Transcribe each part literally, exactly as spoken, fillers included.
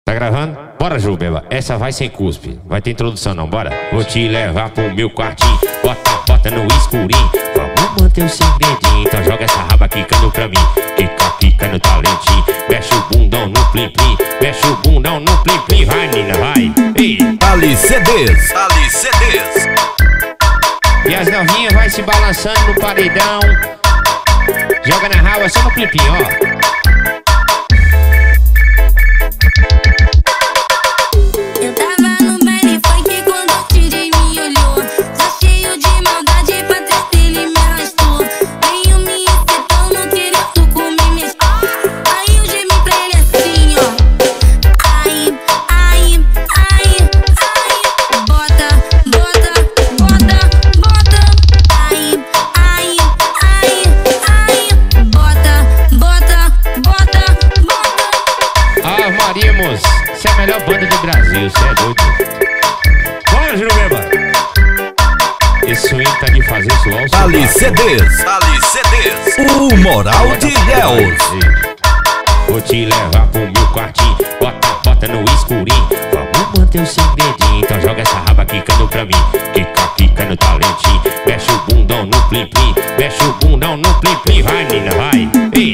Tá gravando? Bora, Jubeba, essa vai sem cuspe. Vai ter introdução não, bora. Vou te levar pro meu quartinho. Bota, bota no escurinho. Vamos manter o segredinho. Então joga essa raba quicando pra mim. Quica, quica no talentinho. Mexe o bundão no plim plim. Mexe o bundão no plim plim. Vai, Nina, vai. Ei. Ali C Ds, Ali C Ds. E as novinhas vai se balançando no paredão. Joga na raba só no plim plim, ó. Você é a melhor banda do Brasil, você é doido. Bora, Jurubeba. Esse swing tá de fazer suor. Ali C Ds, Ali C Ds. O moral de Deus. Vou te levar pro meu quartinho. Bota, bota no escurinho. Vamos manter o segredinho. Então joga essa raba quicando pra mim. Quica, quica no talentinho. Mexe o bundão no plim plim. Mexe o bundão no plim plim. Vai, Nina, vai. Ei.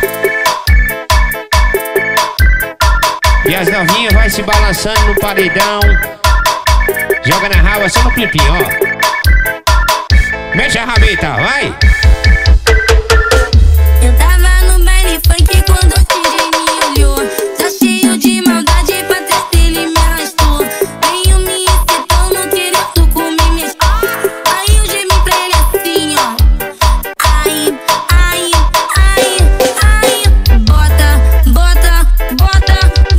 E as novinhas vai se balançando no paredão. Joga na raba só no clipinho, ó. Mexe a rabeta, vai. Eu tava no baile funk quando o D J me olhou. Tá cheio de maldade pra trás dele me arrastou. Veio me excitando, querendo comer minhas. Aí eu gemi pra ele assim, ó. Ai, ai, ai, ai. Bota, bota, bota.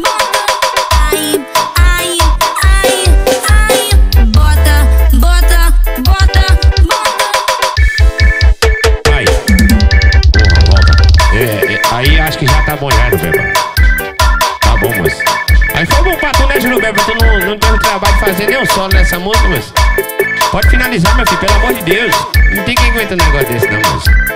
Aí acho que já tá bom já, Jurubeba. Tá bom, moço. Aí foi bom pra tu, né, Jurubeba? Tu não, não teve trabalho de fazer nem um solo nessa música, moço. Pode finalizar, meu filho, pelo amor de Deus. Não tem quem aguenta um negócio desse, não, moço.